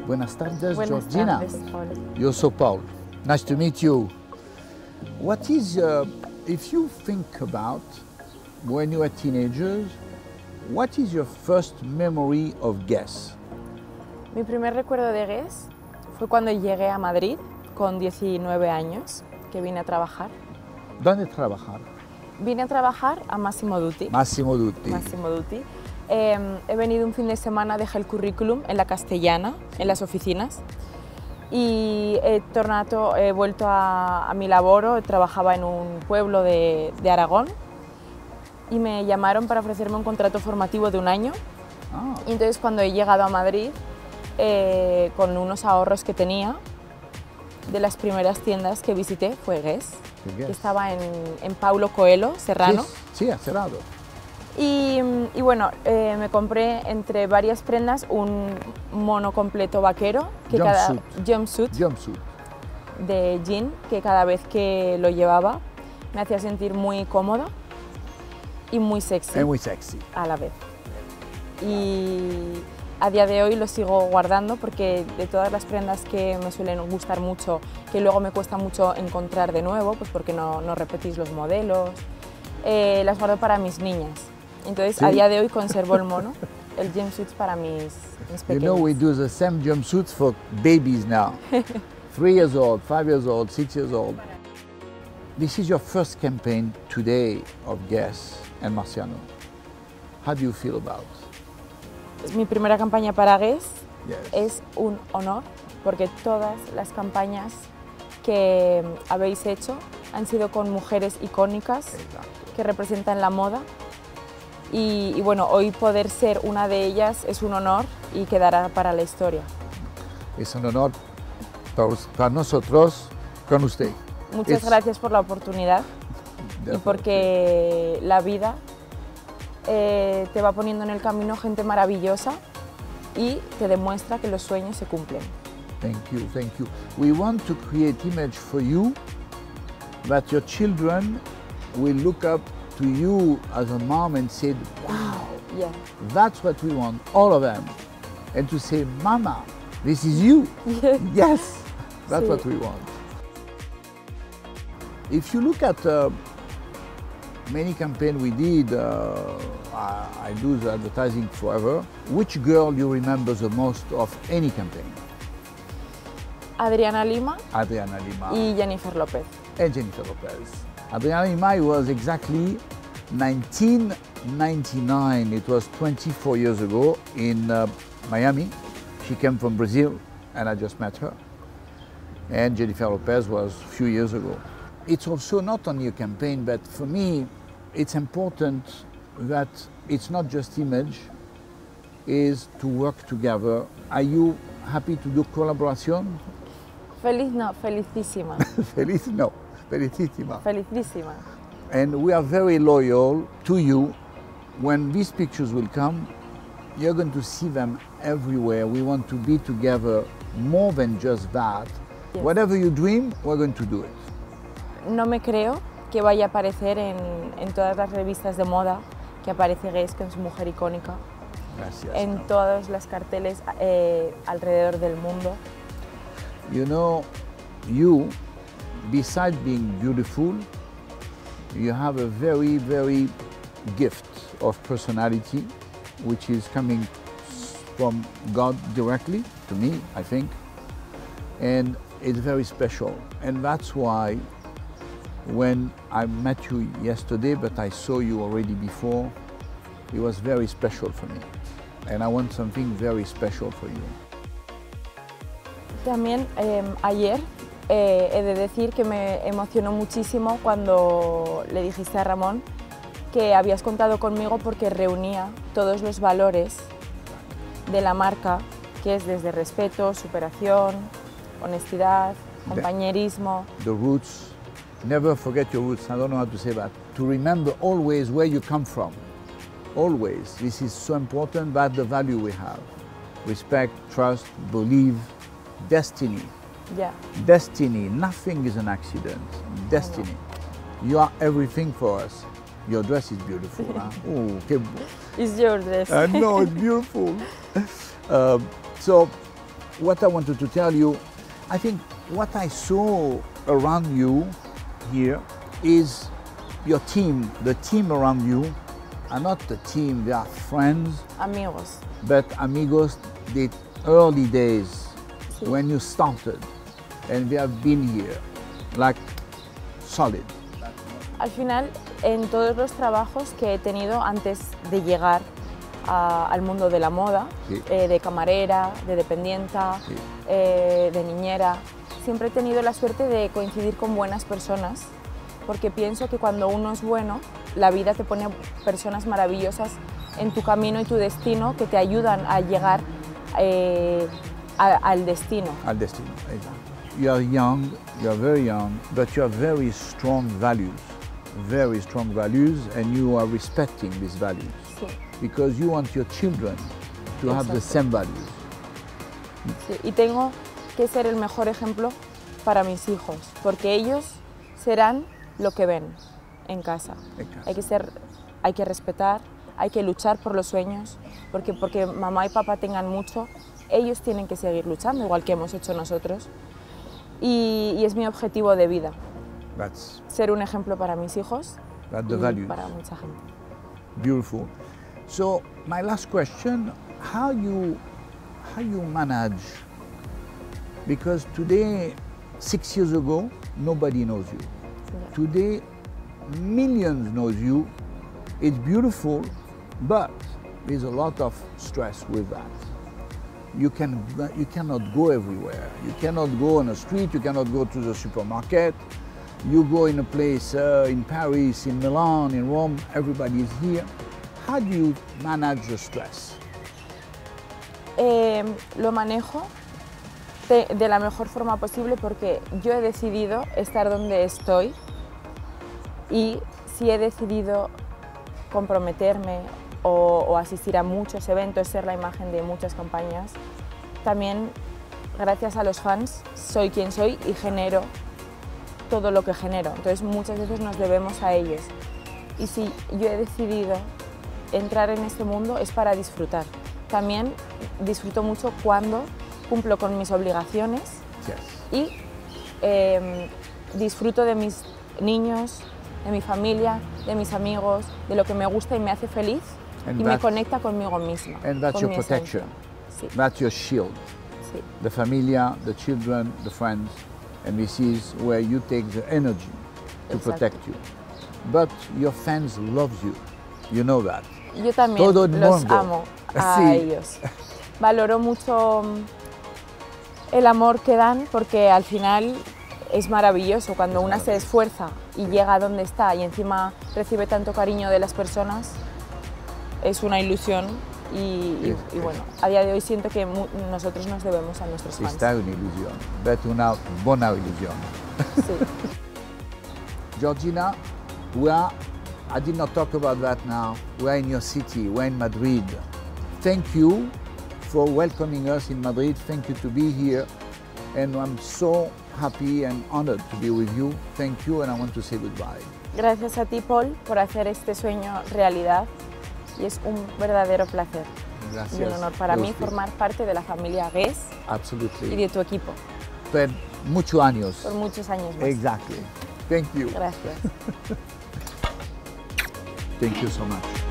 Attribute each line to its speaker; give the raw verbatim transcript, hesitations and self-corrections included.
Speaker 1: Buenas tardes,
Speaker 2: Buenas
Speaker 1: Georgina.
Speaker 2: tardes, Paul.
Speaker 1: Yo soy Paul. Nice to meet you. What is, uh, if you think about when you were teenagers, what is your first memory of Guess?
Speaker 2: Mi primer recuerdo de Guess fue cuando llegué a Madrid con diecinueve años, que vine a trabajar.
Speaker 1: ¿Dónde trabajar?
Speaker 2: Vine a trabajar a Massimo Dutti.
Speaker 1: Massimo Dutti.
Speaker 2: Massimo Dutti. Eh, he venido un fin de semana, dejé el currículum en la Castellana, en las oficinas, y he, tornato, he vuelto a, a mi laboro. Trabajaba en un pueblo de, de Aragón y me llamaron para ofrecerme un contrato formativo de un año.
Speaker 1: Ah.
Speaker 2: Y entonces cuando he llegado a Madrid, eh, con unos ahorros que tenía, de las primeras tiendas que visité fue Guess,
Speaker 1: Guess.
Speaker 2: que estaba en, en Paulo Coelho, Serrano.
Speaker 1: Sí, sí, cerrado.
Speaker 2: Y, y bueno, eh, me compré entre varias prendas un mono completo vaquero, que cada,
Speaker 1: Jumpsuit.
Speaker 2: jumpsuit
Speaker 1: Jumpsuit.
Speaker 2: de jean, que cada vez que lo llevaba me hacía sentir muy cómoda y muy sexy
Speaker 1: And muy sexy.
Speaker 2: a la vez. Y a día de hoy lo sigo guardando porque de todas las prendas que me suelen gustar mucho, que luego me cuesta mucho encontrar de nuevo, pues porque no, no repetís los modelos, eh, las guardo para mis niñas. Entonces,
Speaker 1: ¿Sí?
Speaker 2: a día de hoy conservo el mono, el jumpsuit para mis, mis
Speaker 1: You
Speaker 2: pequeños.
Speaker 1: know, we do the same jumpsuits for babies now. Three years old, five years old, six years old. This is your first campaign today of Guess and Marciano. How do you feel about it?
Speaker 2: Es mi primera campaña para Guess.
Speaker 1: Yes.
Speaker 2: Es un honor porque todas las campañas que habéis hecho han sido con mujeres icónicas
Speaker 1: Exacto.
Speaker 2: que representan la moda. Y, y bueno, hoy poder ser una de ellas es un honor y quedará para la historia.
Speaker 1: Es un honor para, para nosotros con usted.
Speaker 2: Muchas
Speaker 1: It's-
Speaker 2: gracias por la oportunidad y porque la vida eh, te va poniendo en el camino gente maravillosa y te demuestra que los sueños se cumplen.
Speaker 1: Thank you, thank you. We want to create image for you that your children will look up to you as a mom and say, wow,
Speaker 2: Yeah.
Speaker 1: that's what we want, all of them. And to say, Mama, this is you.
Speaker 2: Yes.
Speaker 1: Yes, that's
Speaker 2: Sí.
Speaker 1: what we want. If you look at uh, many campaigns we did, uh, I, I do the advertising forever, which girl you remember the most of any campaign?
Speaker 2: Adriana Lima
Speaker 1: Adriana Lima
Speaker 2: y Jennifer López.
Speaker 1: and Jennifer Lopez. Adriana Lima was exactly nineteen ninety-nine. It was twenty-four years ago in uh, Miami. She came from Brazil and I just met her. And Jennifer Lopez was a few years ago. It's also not only a campaign, but for me, it's important that it's not just image, is to work together. Are you happy to do collaboration?
Speaker 2: Feliz no, felicísima,
Speaker 1: Feliz, no, felicísima.
Speaker 2: felicísima.
Speaker 1: And we are very loyal to you. When these pictures will come, you're going to see them everywhere. We want to be together more than just that.
Speaker 2: Yes.
Speaker 1: Whatever you dream, we're going to do it.
Speaker 2: No me creo que vaya a aparecer en, en todas las revistas de moda que aparece Guess con su mujer icónica,
Speaker 1: Gracias.
Speaker 2: en todos los carteles eh, alrededor del mundo.
Speaker 1: You know, you, besides being beautiful, you have a very, very gift of personality, which is coming from God directly to me, I think. And it's very special. And that's why when I met you yesterday, but I saw you already before, it was very special for me. And I want something very special for you.
Speaker 2: También eh, ayer eh, he de decir que me emocionó muchísimo cuando le dijiste a Ramón que habías contado conmigo porque reunía todos los valores de la marca, que es desde respeto, superación, honestidad, compañerismo.
Speaker 1: The roots, never forget your roots. I don't know how to say that. To remember always where you come from. Always. This is so important, but the value we have. Respect, trust, believe, destiny.
Speaker 2: Yeah.
Speaker 1: Destiny, nothing is an accident. Destiny. You are everything for us. Your dress is beautiful. Huh? Oh, qué bu-
Speaker 2: It's your dress.
Speaker 1: I know, it's beautiful. Uh, so, what I wanted to tell you, I think what I saw around you here is your team, the team around you are not the team, they are friends,
Speaker 2: Amigos.
Speaker 1: but amigos, the early days
Speaker 2: Sí.
Speaker 1: when you started, and they have been here, like solid.
Speaker 2: Al final, en todos los trabajos que he tenido antes de llegar a- al mundo de la moda,
Speaker 1: Sí.
Speaker 2: eh, de camarera, de dependienta,
Speaker 1: Sí.
Speaker 2: eh, de niñera, siempre he tenido la suerte de coincidir con buenas personas, porque pienso que cuando uno es bueno, la vida te pone personas maravillosas en tu camino y tu destino que te ayudan a llegar eh, a- al destino.
Speaker 1: Al destino, exactly. You are young, you are very young, but you have very strong values, very strong values, and you are respecting these values
Speaker 2: Sí,
Speaker 1: because you want your children to have the
Speaker 2: Exacto.
Speaker 1: same values.
Speaker 2: sí. Y tengo que ser el mejor ejemplo para mis hijos, porque ellos serán lo que ven en casa.
Speaker 1: En casa.
Speaker 2: Hay que ser, hay que respetar, hay que luchar por los sueños, porque porque mamá y papá tengan mucho, ellos tienen que seguir luchando, igual que hemos hecho nosotros. Y, y es mi objetivo de vida,
Speaker 1: That's,
Speaker 2: ser un ejemplo para mis hijos
Speaker 1: that's the
Speaker 2: y
Speaker 1: values.
Speaker 2: para mucha gente.
Speaker 1: Beautiful. So my last question: How you how you manage? Because today, six years ago, nobody knows you. Today, millions knows you. It's beautiful, but there's a lot of stress with that. You can you cannot go everywhere. You cannot go on a street. You cannot go to the supermarket. You go in a place uh, in Paris, in Milan, in Rome. Everybody is here. How do you manage the stress?
Speaker 2: Eh, lo manejo de, de la mejor forma posible porque yo he decidido estar donde estoy y si he decidido comprometerme o, o asistir a muchos eventos, ser la imagen de muchas compañías, también gracias a los fans soy quien soy y genero todo lo que genero. Entonces muchas veces nos debemos a ellos. Y si yo he decidido entrar en este mundo es para disfrutar. También disfruto mucho cuando cumplo con mis obligaciones
Speaker 1: Yes.
Speaker 2: y eh, disfruto de mis niños, de mi familia, de mis amigos, de lo que me gusta y me hace feliz
Speaker 1: And
Speaker 2: y me
Speaker 1: that's-
Speaker 2: conecta conmigo misma.
Speaker 1: And that's
Speaker 2: con
Speaker 1: your
Speaker 2: mi
Speaker 1: protection.
Speaker 2: esencia. Sí,
Speaker 1: That's your shield.
Speaker 2: sí,
Speaker 1: The familia, the children, the friends, and this is where you take the energy to
Speaker 2: Exacto.
Speaker 1: protect you. But your fans love you. You know that.
Speaker 2: Yo también
Speaker 1: Todo el
Speaker 2: los
Speaker 1: mundo.
Speaker 2: amo a
Speaker 1: Sí.
Speaker 2: ellos. Valoro mucho mm, el amor que dan porque al final es maravilloso cuando
Speaker 1: Es
Speaker 2: una se
Speaker 1: maravilloso.
Speaker 2: esfuerza y llega a donde está y encima recibe tanto cariño de las personas. Es una ilusión y, y-
Speaker 1: Es-
Speaker 2: y
Speaker 1: es-
Speaker 2: bueno, a día de hoy siento que mu- nosotros nos debemos a nuestros fans.
Speaker 1: Esta es una ilusión, but una buena ilusión.
Speaker 2: Sí.
Speaker 1: Georgina, we are, I did not talk about that now. We are in your city, we're in Madrid. Thank you for welcoming us in Madrid. Thank you to be here. And I'm so happy and honored to be with you. Thank you, and I want to say goodbye.
Speaker 2: Gracias a ti, Paul, por hacer este sueño realidad y es un verdadero placer y un honor para mí
Speaker 1: Eusti.
Speaker 2: formar parte de la familia Guess y
Speaker 1: Absolutely.
Speaker 2: de tu equipo
Speaker 1: But muchos años.
Speaker 2: por muchos años más.
Speaker 1: Exactly. Thank you.
Speaker 2: Gracias.
Speaker 1: Thank you so much.